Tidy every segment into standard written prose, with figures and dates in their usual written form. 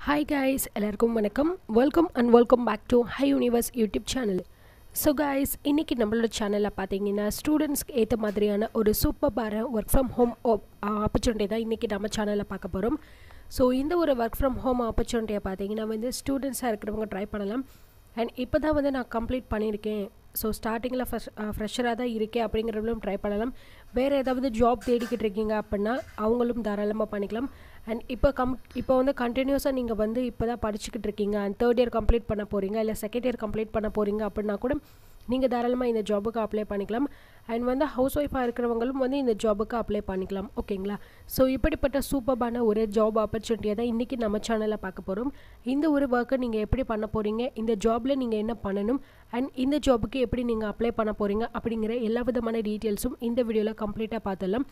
Hi guys, எல்லாருக்கும் வணக்கம். Welcome back to HiiUniverse YouTube channel. So guys, இன்னைக்கு நம்மளோட சேனல்ல பாத்தீங்கன்னா ஸ்டூடண்ட்ஸ்க்கு ஏத்த மாதிரியான ஒரு சூப்பரான வர்க் ஃப்ரம் ஹோம் ஆப்பர்ச்சுனிட்டி தான் இன்னைக்கு நம்ம சேனல்ல பார்க்க போறோம். So இந்த ஒரு வர்க் ஃப்ரம் ஹோம் ஆப்பர்ச்சுனிட்டியை பாத்தீங்கன்னா வந்து ஸ்டூடண்ட்ஸா இருக்கிறவங்க ட்ரை பண்ணலாம். அண்ட் இப்போதான் வந்து நான் கம்ப்ளீட் பண்ணியிருக்கேன். ஸோ ஸ்டார்டிங்கில் ஃப்ரெஷராக தான் இருக்கேன் அப்படிங்கிறவங்களும் ட்ரை பண்ணலாம். வேறு ஏதாவது ஜாப் தேடிக்கிட்டு இருக்கீங்க அப்படின்னா அவங்களும் தாராளமாக பண்ணிக்கலாம். அண்ட் இப்போ வந்து கண்டினியூஸாக நீங்கள் வந்து இப்போ தான் படிச்சுக்கிட்டு இருக்கீங்க அண்ட் தேர்ட் இயர் கம்ப்ளீட் பண்ண போகிறீங்க இல்லை செகண்ட் இயர் கம்ப்ளீட் பண்ண போகிறீங்க அப்படின்னா கூட நீங்கள் தாராளமாக இந்த ஜாபுக்கு அப்ளை பண்ணிக்கலாம். அண்ட் வந்து ஹவுஸ் ஒய்ஃபாக இருக்கிறவங்களும் வந்து இந்த ஜாபுக்கு அப்ளை பண்ணிக்கலாம். ஓகேங்களா? ஸோ இப்படிப்பட்ட சூப்பரான ஒரு ஜாப் ஆப்பர்ச்சுனிட்டியை தான் இன்றைக்கி நம்ம சேனலில் பார்க்க போகிறோம். இந்த ஒரு ஒர்க்கை நீங்கள் எப்படி பண்ண போகிறீங்க, இந்த ஜாபில் நீங்கள் என்ன பண்ணணும், அண்ட் இந்த ஜாபுக்கு எப்படி நீங்கள் அப்ளை பண்ண போகிறீங்க அப்படிங்கிற எல்லா விதமான டீட்டெயில்ஸும் இந்த வீடியோவில் கம்ப்ளீட்டாக பார்த்துடலாம்.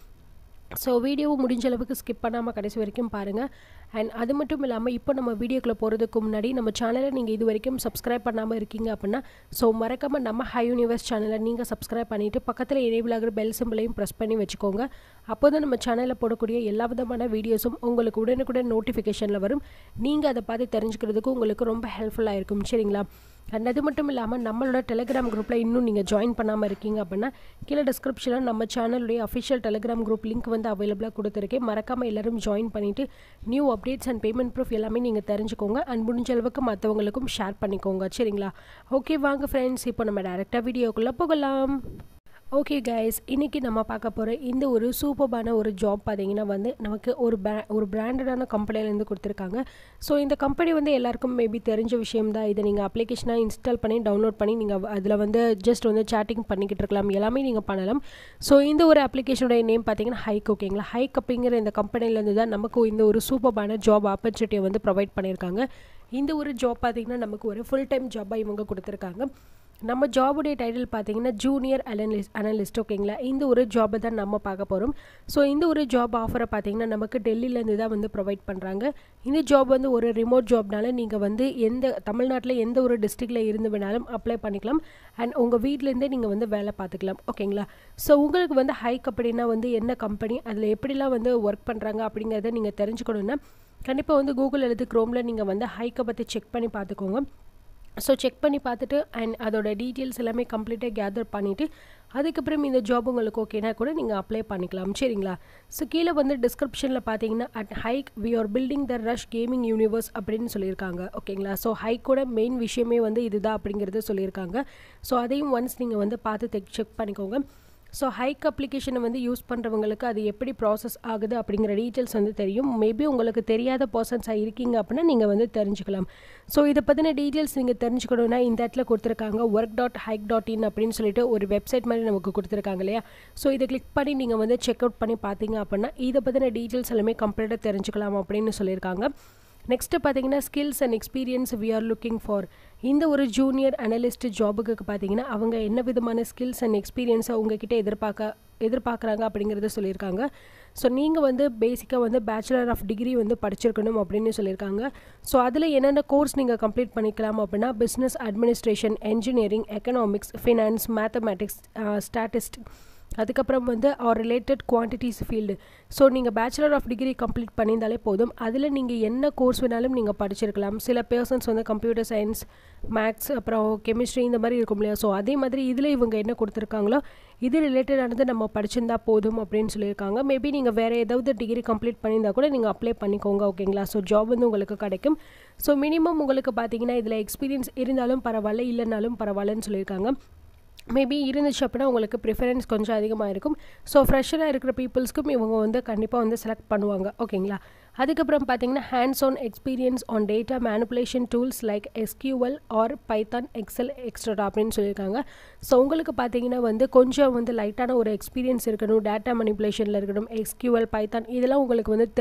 ஸோ வீடியோவை முடிஞ்ச அளவுக்கு ஸ்கிப் பண்ணாமல் கடைசி வரைக்கும் பாருங்கள். அண்ட் அது மட்டும் இல்லாமல் இப்போ நம்ம வீடியோக்குள்ளே போகிறதுக்கு முன்னாடி நம்ம சேனலை நீங்கள் இது வரைக்கும் சப்ஸ்கிரைப் பண்ணாமல் இருக்கீங்க அப்படின்னா ஸோ மறக்காமல் நம்ம HiiUniverse சேனலை நீங்கள் சப்ஸ்கிரைப் பண்ணிவிட்டு பக்கத்தில் எனேபிள் ஆகிற பெல் சிம்பிளையும் ப்ரெஸ் பண்ணி வச்சுக்கோங்க. அப்போ தான் நம்ம சேனலில் போடக்கூடிய எல்லா விதமான வீடியோஸும் உங்களுக்கு உடனுக்குடன் நோட்டிஃபிகேஷனில் வரும். நீங்கள் அதை பார்த்து தெரிஞ்சுக்கிறதுக்கு உங்களுக்கு ரொம்ப ஹெல்ப்ஃபுல்லாக இருக்கும். சரிங்களா? அண்ட் அது மட்டும் இல்லாமல் நம்மளோட டெலிகிராம் குரூப்பில் இன்னும் நீங்கள் ஜாயின் பண்ணாமல் இருக்கீங்க அப்படின்னா கீழே டிஸ்கிரிப்ஷனில் நம்ம சேனலுடைய அஃபிஷியல் டெலிகிராம் குரூப் லிங்க் வந்து அவைலபிளாக கொடுத்துருக்கேன். மறக்காமல் எல்லோரும் ஜாயின் பண்ணிவிட்டு new updates and payment proof எல்லாமே நீங்கள் தெரிஞ்சுக்கோங்க. அண்ட் முடிஞ்ச அளவுக்கு மற்றவங்களுக்கும் ஷேர் பண்ணிக்கோங்க. சரிங்களா? ஓகே வாங்க ஃப்ரெண்ட்ஸ், இப்போ நம்ம டேரெக்டாக வீடியோக்குள்ளே போகலாம். ஓகே கைஸ், இன்றைக்கி நம்ம பார்க்க போகிற இந்த ஒரு சூப்பரான ஒரு ஜாப் பார்த்தீங்கன்னா வந்து நமக்கு ஒரு பிராண்டடான கம்பெனிலேருந்து கொடுத்துருக்காங்க. ஸோ இந்த கம்பெனி வந்து எல்லாருக்கும் மேபி தெரிஞ்ச விஷயம் தான். இதை நீங்கள் அப்ளிகேஷனாக இன்ஸ்டால் பண்ணி டவுன்லோட் பண்ணி நீங்கள் அதில் வந்து ஜஸ்ட் வந்து சேட்டிங் பண்ணிக்கிட்டு இருக்கலாம், எல்லாமே நீங்கள் பண்ணலாம். ஸோ இந்த ஒரு அப்ளிகேஷனுடைய நேம் பார்த்தீங்கன்னா ஹைக். ஓகேங்களா? ஹைக் அப்படிங்கிற இந்த கம்பெனிலேருந்து தான் நமக்கு இந்த ஒரு சூப்பரான ஜாப் ஆப்பர்ச்சுனிட்டியை வந்து ப்ரொவைட் பண்ணியிருக்காங்க. இந்த ஒரு ஜாப் பார்த்தீங்கன்னா நமக்கு ஒரு ஃபுல் டைம் ஜாப்பாக இவங்க கொடுத்துருக்காங்க. நம்ம ஜாபுடைய டைட்டில் பார்த்தீங்கன்னா ஜூனியர் அனலிஸ்ட். ஓகேங்களா? இந்த ஒரு ஜாபை தான் நம்ம பார்க்க போகிறோம். ஸோ இந்த ஒரு ஜாப் ஆஃபரை பார்த்தீங்கன்னா நமக்கு டெல்லியிலேருந்து தான் வந்து ப்ரொவைட் பண்ணுறாங்க. இந்த ஜாப் வந்து ஒரு ரிமோட் ஜாப்னால நீங்கள் வந்து தமிழ்நாட்டில் எந்த ஒரு டிஸ்ட்ரிக்டில் இருந்து வேணாலும் அப்ளை பண்ணிக்கலாம். அண்ட் உங்கள் வீட்டிலேருந்தே நீங்கள் வந்து வேலை பார்த்துக்கலாம். ஓகேங்களா? ஸோ உங்களுக்கு வந்து ஹைக் அப்படின்னா வந்து என்ன கம்பெனி, அதில் எப்படிலாம் வந்து ஒர்க் பண்ணுறாங்க அப்படிங்கிறத நீங்கள் தெரிஞ்சுக்கணுன்னா கண்டிப்பாக வந்து கூகுள் அல்லது க்ரோமில் நீங்கள் வந்து ஹைக்கை பற்றி செக் பண்ணி பார்த்துக்கோங்க. ஸோ செக் பண்ணி பார்த்துட்டு அண்ட் அதோட டீட்டெயில்ஸ் எல்லாமே கம்ப்ளீட்டாக கேதர் பண்ணிவிட்டு அதுக்கப்புறம் இந்த ஜாப் உங்களுக்கு ஓகேனா கூட நீங்கள் அப்ளை பண்ணிக்கலாம். சரிங்களா? ஸோ கீழே வந்து டிஸ்கிரிப்ஷனில் பார்த்தீங்கன்னா at Hike we are building the rush gaming universe அப்படின்னு சொல்லியிருக்காங்க. ஓகேங்களா? ஸோ ஹைக்கோட மெயின் விஷயமே வந்து இதுதான் அப்படிங்கிறத சொல்லியிருக்காங்க. ஸோ அதையும் ஒன்ஸ் நீங்கள் வந்து பார்த்து செக் பண்ணிக்கோங்க. ஸோ ஹைக் அப்ளிகேஷனை வந்து யூஸ் பண்ணுறவங்களுக்கு அது எப்படி ப்ராசஸ் ஆகுது அப்படிங்கிற டீட்டெயில்ஸ் வந்து தெரியும். மேபி உங்களுக்கு தெரியாத பர்சன்ஸாக இருக்கீங்க அப்படின்னா நீங்கள் வந்து தெரிஞ்சுக்கலாம். ஸோ இதை பற்றின டீட்டெயில்ஸ் நீங்கள் தெரிஞ்சுக்கணுன்னா இந்த இடத்துல கொடுத்துருக்காங்க work.hike.in அப்படின்னு சொல்லிட்டு ஒரு வெப்சைட் மாதிரி நமக்கு கொடுத்துருக்காங்க இல்லையா? ஸோ இதை கிளிக் பண்ணி நீங்கள் வந்து செக் அவுட் பண்ணி பார்த்தீங்க அப்படின்னா இதை பற்றின டீட்டெயில்ஸ் எல்லாமே கம்ப்ளீட்டாக தெரிஞ்சுக்கலாம் அப்படின்னு சொல்லியிருக்காங்க. நெக்ஸ்ட்டு பார்த்தீங்கன்னா skills and experience we are looking for. இந்த ஒரு ஜூனியர் அனலிஸ்ட் ஜாபுக்கு பார்த்தீங்கன்னா அவங்க என்ன விதமான ஸ்கில்ஸ் அண்ட் எக்ஸ்பீரியன்ஸை உங்ககிட்ட எதிர்பார்க்குறாங்க அப்படிங்கிறத சொல்லியிருக்காங்க. ஸோ நீங்கள் வந்து பேசிக்காக வந்து பேச்சுலர் ஆஃப் டிகிரி வந்து படிச்சிருக்கணும் அப்படின்னு சொல்லியிருக்காங்க. ஸோ அதில் என்னென்ன கோர்ஸ் நீங்கள் கம்ப்ளீட் பண்ணிக்கலாம் அப்படின்னா business administration, engineering, economics, finance, mathematics, statistic, அதுக்கப்புறம் வந்து ரிலேட்டட் குவான்டிட்டிஸ் ஃபீல்டு. ஸோ நீங்கள் பேச்சுலர் ஆஃப் டிகிரி கம்ப்ளீட் பண்ணியிருந்தாலே போதும். அதில் நீங்கள் என்ன கோர்ஸ் வேணாலும் நீங்கள் படிச்சிருக்கலாம். சில பர்சன்ஸ் வந்து கம்ப்யூட்டர் சயின்ஸ், மேக்ஸ், அப்புறம் கெமிஸ்ட்ரி இந்த மாதிரி இருக்கும் இல்லையா? ஸோ அதே மாதிரி இதில் இவங்க என்ன கொடுத்துருக்காங்களோ இது ரிலேட்டடானது நம்ம படிச்சிருந்தா போதும் அப்படின்னு சொல்லியிருக்காங்க. மேபி நீங்கள் வேறு ஏதாவது டிகிரி கம்ப்ளீட் பண்ணியிருந்தால் கூட நீங்கள் அப்ளை பண்ணிக்கோங்க. ஓகேங்களா? ஸோ ஜாப் வந்து உங்களுக்கு கிடைக்கும். ஸோ மினிமம் உங்களுக்கு பார்த்தீங்கன்னா இதில் எக்ஸ்பீரியன்ஸ் இருந்தாலும் பரவாயில்ல, இல்லைனாலும் பரவாயில்லன்னு சொல்லியிருக்காங்க. மேபி இருந்துச்சு அப்படின்னா உங்களுக்கு ப்ரிஃபரன்ஸ் கொஞ்சம் அதிகமாக இருக்கும். ஸோ ஃப்ரெஷராக இருக்கிற பீப்புள்ஸ்க்கும் இவங்க வந்து கண்டிப்பாக வந்து செலக்ட் பண்ணுவாங்க. ஓகேங்களா? அதுக்கப்புறம் பார்த்தீங்கன்னா hands on experience on data manipulation tools like SQL or Python, Excel extra அப்படின்னு சொல்லியிருக்காங்க. ஸோ உங்களுக்கு பார்த்தீங்கன்னா வந்து கொஞ்சம் வந்து லைட்டான ஒரு எக்ஸ்பீரியன்ஸ் இருக்கணும், டேட்டா மேனிப்புலேஷனில் இருக்கணும், SQL, பைத்தான் இதெல்லாம் உங்களுக்கு வந்து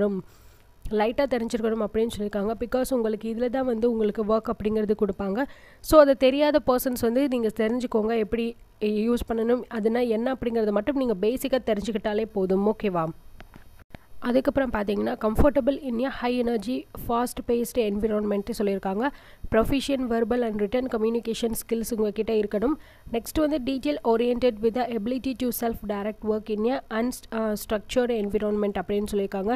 லைட்டாக தெரிஞ்சிருக்கணும் அப்படின்னு சொல்லியிருக்காங்க. பிகாஸ் உங்களுக்கு இதில் தான் வந்து உங்களுக்கு ஒர்க் அப்படிங்கிறது கொடுப்பாங்க. ஸோ அதை தெரியாத பர்சன்ஸ் வந்து நீங்கள் தெரிஞ்சுக்கோங்க எப்படி யூஸ் பண்ணணும், அதுனா என்ன அப்படிங்கிறது மட்டும் நீங்கள் பேசிக்காக தெரிஞ்சுக்கிட்டாலே போதும். ஓகேவா? அதுக்கப்புறம் பார்த்தீங்கன்னா comfortable in high energy fast paced environment சொல்லியிருக்காங்க. Proficient verbal and written communication skills உங்ககிட்ட இருக்கணும். நெக்ஸ்ட் வந்து detail oriented with the ability to self direct work in unstructured environment அப்படின்னு சொல்லியிருக்காங்க.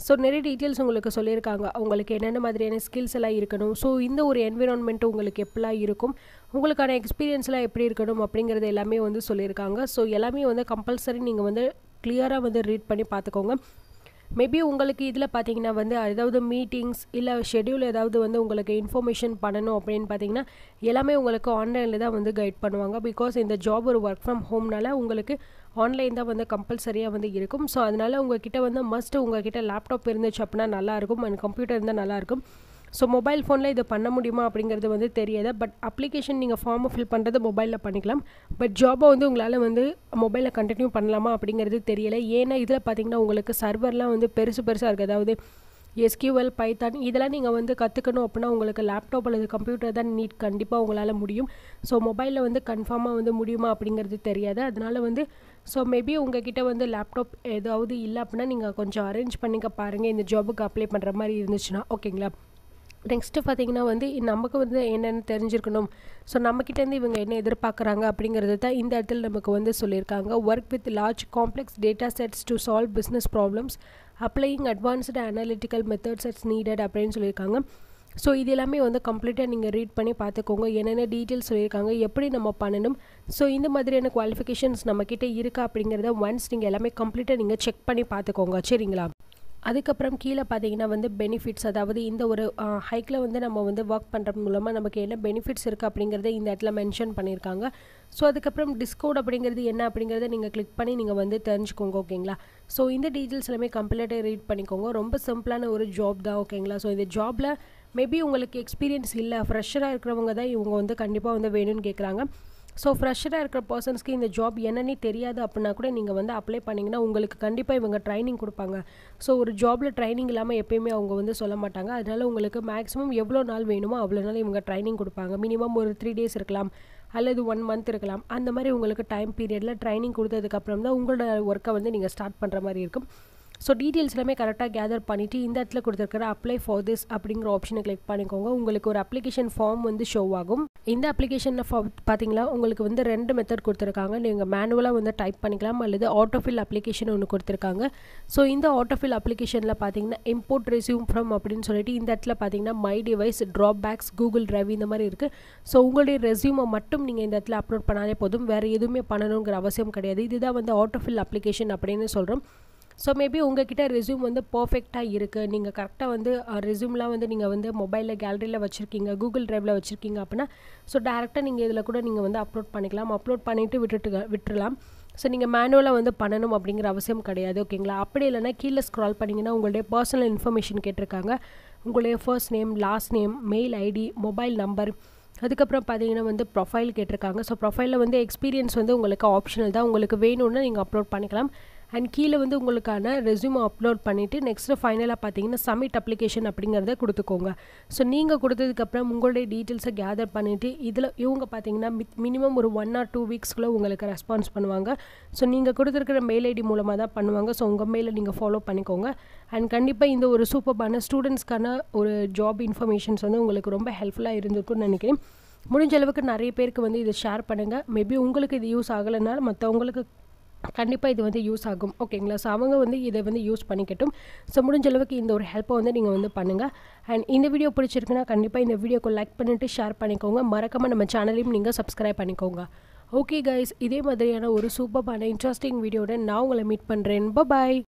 ஸோ நிறைய டீட்டெயில்ஸ் உங்களுக்கு சொல்லியிருக்காங்க. உங்களுக்கு என்னென்ன மாதிரியான ஸ்கில்ஸ் எல்லாம் இருக்கணும், ஸோ இந்த ஒரு என்விரான்மெண்ட் உங்களுக்கு எப்படிலாம் இருக்கும், உங்களுக்கான எக்ஸ்பீரியன்ஸ்லாம் எப்படி இருக்கணும் அப்படிங்கிறது எல்லாமே வந்து சொல்லியிருக்காங்க. ஸோ எல்லாமே வந்து கம்பல்சரி நீங்கள் வந்து கிளியராக வந்து ரீட் பண்ணி பார்த்துக்கோங்க. மேபி உங்களுக்கு இதில் பார்த்தீங்கன்னா வந்து ஏதாவது மீட்டிங்ஸ் இல்லை ஷெட்யூல் ஏதாவது வந்து உங்களுக்கு இன்ஃபர்மேஷன் பண்ணணும் அப்படின்னு பார்த்தீங்கன்னா எல்லாமே உங்களுக்கு ஆன்லைனில் தான் வந்து கைட் பண்ணுவாங்க. பிகாஸ் இந்த ஜாப் ஒரு ஒர்க் ஃப்ரம் ஹோம்னால உங்களுக்கு ஆன்லைன் தான் வந்து கம்பல்சரியாக வந்து இருக்கும். ஸோ அதனால் உங்ககிட்ட வந்து மஸ்ட் உங்ககிட்ட லேப்டாப் இருந்துச்சு அப்படின்னா நல்லாயிருக்கும், அண்ட் கம்ப்யூட்டர் இருந்தால் நல்லாயிருக்கும். ஸோ மொபைல் ஃபோனில் இதை பண்ண முடியுமா அப்படிங்கிறது வந்து தெரியாது. பட் அப்ளிகேஷன் நீங்கள் ஃபார்மை ஃபில் பண்ணுறது மொபைலில் பண்ணிக்கலாம். பட் ஜாபை வந்து உங்களால் வந்து மொபைலில் கண்டினியூ பண்ணலாமா அப்படிங்கிறது தெரியலை. ஏன்னா இதில் பார்த்தீங்கன்னா உங்களுக்கு சர்வர்லாம் வந்து பெருசாக இருக்குது. அதாவது SQL, பைத்தான் இதெல்லாம் நீங்கள் வந்து கற்றுக்கணும் அப்படின்னா உங்களுக்கு லேப்டாப் அல்லது கம்ப்யூட்டர் தான் நீட் கண்டிப்பாக உங்களால் முடியும். ஸோ மொபைலில் வந்து கன்ஃபார்மாக வந்து முடியுமா அப்படிங்கிறது தெரியாது. அதனால் வந்து ஸோ மேபி உங்ககிட்ட வந்து லேப்டாப் ஏதாவது இல்லை அப்படின்னா நீங்கள் கொஞ்சம் அரேஞ்ச் பண்ணிக்க பாருங்கள், இந்த ஜாபுக்கு அப்ளை பண்ணுற மாதிரி இருந்துச்சுன்னா. ஓகேங்களா? நெக்ஸ்ட்டு பார்த்தீங்கன்னா வந்து நமக்கு வந்து என்னென்னு தெரிஞ்சிருக்கணும். ஸோ நம்மக்கிட்டேருந்து இவங்க என்ன எதிர்பார்க்குறாங்க அப்படிங்கிறது தான் இந்த இடத்துல நமக்கு வந்து சொல்லியிருக்காங்க. Work with large complex data sets to solve business problems, applying advanced analytical methods it's needed அப்படின்னு சொல்லியிருக்காங்க. ஸோ இது எல்லாமே வந்து கம்ப்ளீட்டாக நீங்கள் ரீட் பண்ணி பார்த்துக்கோங்க. என்னென்ன டீட்டெயில்ஸ் சொல்லியிருக்காங்க, எப்படி நம்ம பண்ணணும், ஸோ இந்த மாதிரியான குவாலிஃபிகேஷன்ஸ் நம்மக்கிட்ட இருக்கா அப்படிங்கிறத ஒன்ஸ் நீங்கள் எல்லாமே கம்ப்ளீட்டாக நீங்கள் செக் பண்ணி பார்த்துக்கோங்க. சரிங்களா? அதுக்கப்புறம் கீழே பார்த்தீங்கன்னா வந்து பெனிஃபிட்ஸ், அதாவது இந்த ஒரு ஹைக்கில் வந்து நம்ம வந்து ஒர்க் பண்ணுறது மூலமாக நமக்கு என்ன பெனிஃபிட்ஸ் இருக்குது அப்படிங்கிறத இந்த இடத்துல மென்ஷன் பண்ணியிருக்காங்க. ஸோ அதுக்கப்புறம் டிஸ்கவுண்ட் அப்படிங்கிறது என்ன அப்படிங்கிறத நீங்கள் கிளிக் பண்ணி நீங்கள் வந்து தெரிஞ்சுக்கோங்க. ஓகேங்களா? ஸோ இந்த டீட்டெயில்ஸ் எல்லாமே கம்ப்ளீட்டாக ரீட் பண்ணிக்கோங்க. ரொம்ப சிம்பிளான ஒரு ஜாப் தான். ஓகேங்களா? ஸோ இந்த ஜாபில் மேபி உங்களுக்கு எக்ஸ்பீரியன்ஸ் இல்லை, ஃப்ரெஷராக இருக்கிறவங்க தான் இவங்க வந்து கண்டிப்பாக வந்து வேணும்னு கேட்குறாங்க. ஸோ ஃப்ரெஷராக இருக்கிற பர்சன்ஸ்க்கு இந்த ஜாப் என்னன்னே தெரியாது அப்படின்னா கூட நீங்கள் வந்து அப்ளை பண்ணிங்கன்னா உங்களுக்கு கண்டிப்பாக இவங்க ட்ரைனிங் கொடுப்பாங்க. ஸோ ஒரு ஜாபில் ட்ரைனிங் இல்லாமல் எப்பயுமே அவங்க வந்து சொல்ல மாட்டாங்க. அதனால் உங்களுக்கு மேக்ஸிமம் எவ்வளோ நாள் வேணுமோ அவ்வளோ நாள் இவங்க ட்ரைனிங் கொடுப்பாங்க. மினிமம் ஒரு 3 days இருக்கலாம், அல்லது 1 month இருக்கலாம். அந்த மாதிரி உங்களுக்கு டைம் பீரியடில் ட்ரைனிங் கொடுத்ததுக்கப்புறம் தான் உங்களோட ஒர்க்கை வந்து நீங்கள் ஸ்டார்ட் பண்ணுற மாதிரி இருக்கும். ஸோ டீட்டெயில்ஸ் எல்லாமே கரெக்டாக கேதர் பண்ணிவிட்டு இந்த இடத்துல கொடுத்துருக்கிற அப்ளை ஃபார் திஸ் அப்படிங்கிற ஆப்ஷனை கிளிக் பண்ணிக்கோங்க. உங்களுக்கு ஒரு அப்ளிகேஷன் ஃபார்ம் வந்து ஷோ ஆகும். இந்த அப்ளிகேஷனில் பார்த்தீங்களா உங்களுக்கு வந்து 2 மெத்தட் கொடுத்துருக்காங்க. நீங்கள் மேனுவலாக வந்து டைப் பண்ணிக்கலாம், அல்லது ஆட்டோஃபில் அப்ளிகேஷன் ஒன்று கொடுத்துருக்காங்க. ஸோ இந்த ஆட்டோஃபில் அப்ளிகேஷனில் பார்த்தீங்கன்னா இம்போர்ட் ரெஸ்யூம் ஃப்ரம் அப்படின்னு சொல்லிட்டு இந்த இடத்துல பார்த்தீங்கன்னா my device, Dropbox, Google Drive இந்த மாதிரி இருக்குது. ஸோ உங்களுடைய ரெஸ்யூமை மட்டும் நீங்கள் இந்த இடத்துல அப்லோட் பண்ணாலே போதும், வேறு எதுவுமே பண்ணணுங்கிற அவசியம் கிடையாது. இதுதான் வந்து ஆட்டோஃபில் அப்ளிகேஷன் அப்படின்னு சொல்கிறோம். ஸோ மேபி உங்ககிட்ட ரெஸ்யூம் வந்து பர்ஃபெக்டாக இருக்குது, நீங்கள் கரெக்டாக வந்து ரெஸ்யூம்லாம் வந்து நீங்கள் வந்து மொபைலில் கேலரியில் வச்சுருக்கீங்க, கூகுள் டிரைவில் வச்சுருக்கீங்க அப்படின்னா ஸோ டேரெக்டாக நீங்கள் இதில் கூட நீங்கள் வந்து அப்லோட் பண்ணிக்கலாம். அப்லோட் பண்ணிவிட்டு விட்டுறலாம். ஸோ நீங்கள் மேனுவலாக வந்து பண்ணணும் அப்படிங்கிற அவசியம் கிடையாது. ஓகேங்களா? அப்படி இல்லைனா கீழே ஸ்க்ரால் பண்ணிங்கன்னா உங்களுடைய பர்சனல் இன்ஃபர்மேஷன் கேட்டிருக்காங்க. உங்களுடைய first name, last name, mail ID, mobile number, அதுக்கப்புறம் பார்த்தீங்கன்னா வந்து ப்ரொஃபைல் கேட்டிருக்காங்க. ஸோ ப்ரொஃபைலில் வந்து எக்ஸ்பீரியன்ஸ் வந்து உங்களுக்கு ஆப்ஷனல் தான், உங்களுக்கு வேணும்னா நீங்கள் அப்லோட் பண்ணிக்கலாம். அண்ட் கீழே வந்து உங்களுக்கான ரெஸ்யூமை அப்லோட் பண்ணிவிட்டு நெக்ஸ்ட்டு ஃபைனலாக பார்த்தீங்கன்னா சப்மிட் அப்ளிகேஷன் அப்படிங்கிறத கொடுத்துக்கோங்க. ஸோ நீங்கள் கொடுத்ததுக்கப்புறம் உங்களுடைய டீட்டெயில்ஸை கேதர் பண்ணிவிட்டு இதில் இவங்க பார்த்தீங்கன்னா மினிமம் ஒரு 1 or 2 weeksக்குள்ளே உங்களுக்கு ரெஸ்பான்ஸ் பண்ணுவாங்க. ஸோ நீங்கள் கொடுத்துருக்கிற மெயில் ஐடி மூலமாக தான் பண்ணுவாங்க. ஸோ உங்கள் மெயிலை நீங்கள் ஃபாலோ பண்ணிக்கோங்க. அண்ட் கண்டிப்பாக இந்த ஒரு சூப்பர்பான ஸ்டூடெண்ட்ஸ்க்கான ஒரு ஜாப் இன்ஃபர்மேஷன்ஸ் வந்து உங்களுக்கு ரொம்ப ஹெல்ப்ஃபுல்லாக இருந்திருக்குன்னு நினைக்கிறேன். முடிஞ்ச அளவுக்கு நிறைய பேருக்கு வந்து இதை ஷேர் பண்ணுங்கள். மேபி உங்களுக்கு இது யூஸ் ஆகலைன்னா மற்றவங்களுக்கு கண்டிப்பாக இது வந்து யூஸ் ஆகும். ஓகேங்களா? ஸோ அவங்க வந்து இதை வந்து யூஸ் பண்ணிக்கட்டும். ஸோ முடிஞ்ச அளவுக்கு இந்த ஒரு ஹெல்ப்பை வந்து நீங்கள் வந்து பண்ணுங்கள். அண்ட் இந்த வீடியோ பிடிச்சிருக்குன்னா கண்டிப்பாக இந்த வீடியோக்கு லைக் பண்ணிவிட்டு ஷேர் பண்ணிக்கோங்க. மறக்காமல் நம்ம சேனலையும் நீங்கள் சப்ஸ்கிரைப் பண்ணிக்கோங்க. ஓகே கைஸ், இதே மாதிரியான ஒரு சூப்பரான இன்ட்ரெஸ்டிங் வீடியோட நான் உங்களை மீட் பண்ணுறேன். பாய்.